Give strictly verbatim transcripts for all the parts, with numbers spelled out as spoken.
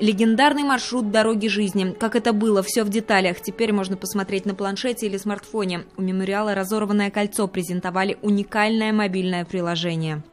Легендарный маршрут дороги жизни. Как это было, все в деталях. Теперь можно посмотреть на планшете или смартфоне. У мемориала «Разорванное кольцо» презентовали уникальное мобильное приложение.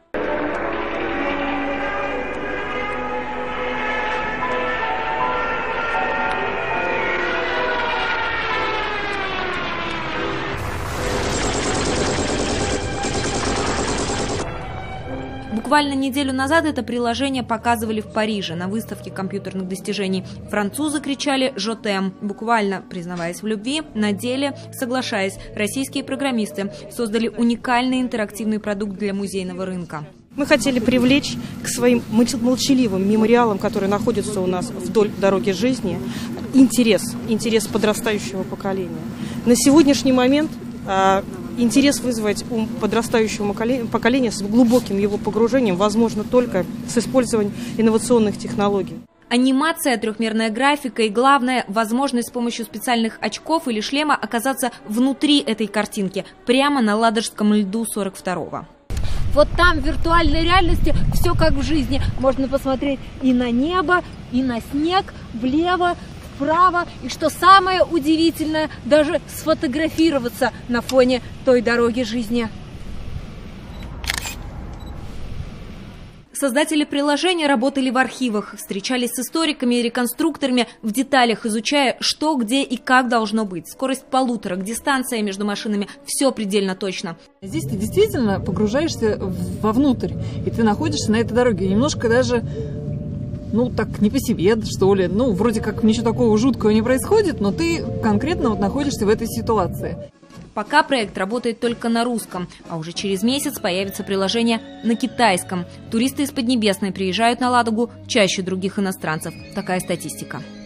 Буквально неделю назад это приложение показывали в Париже на выставке компьютерных достижений. Французы кричали «Жотем», буквально признаваясь в любви, на деле соглашаясь. Российские программисты создали уникальный интерактивный продукт для музейного рынка. Мы хотели привлечь к своим молчаливым мемориалам, которые находятся у нас вдоль дороги жизни, интерес, интерес подрастающего поколения. На сегодняшний момент интерес вызвать у подрастающего поколения с глубоким его погружением возможно только с использованием инновационных технологий. Анимация, трехмерная графика и, главное, возможность с помощью специальных очков или шлема оказаться внутри этой картинки, прямо на Ладожском льду сорок второго. Вот там в виртуальной реальности все как в жизни. Можно посмотреть и на небо, и на снег, влево, вправо. И что самое удивительное, даже сфотографироваться на фоне той дороги жизни. Создатели приложения работали в архивах, встречались с историками и реконструкторами, в деталях изучая, что, где и как должно быть. Скорость полуторок, дистанция между машинами – все предельно точно. Здесь ты действительно погружаешься вовнутрь, и ты находишься на этой дороге. Немножко даже, ну, так не по себе, что ли. Ну, вроде как ничего такого жуткого не происходит, но ты конкретно вот находишься в этой ситуации. Пока проект работает только на русском, а уже через месяц появится приложение на китайском. Туристы из Поднебесной приезжают на Ладогу чаще других иностранцев. Такая статистика.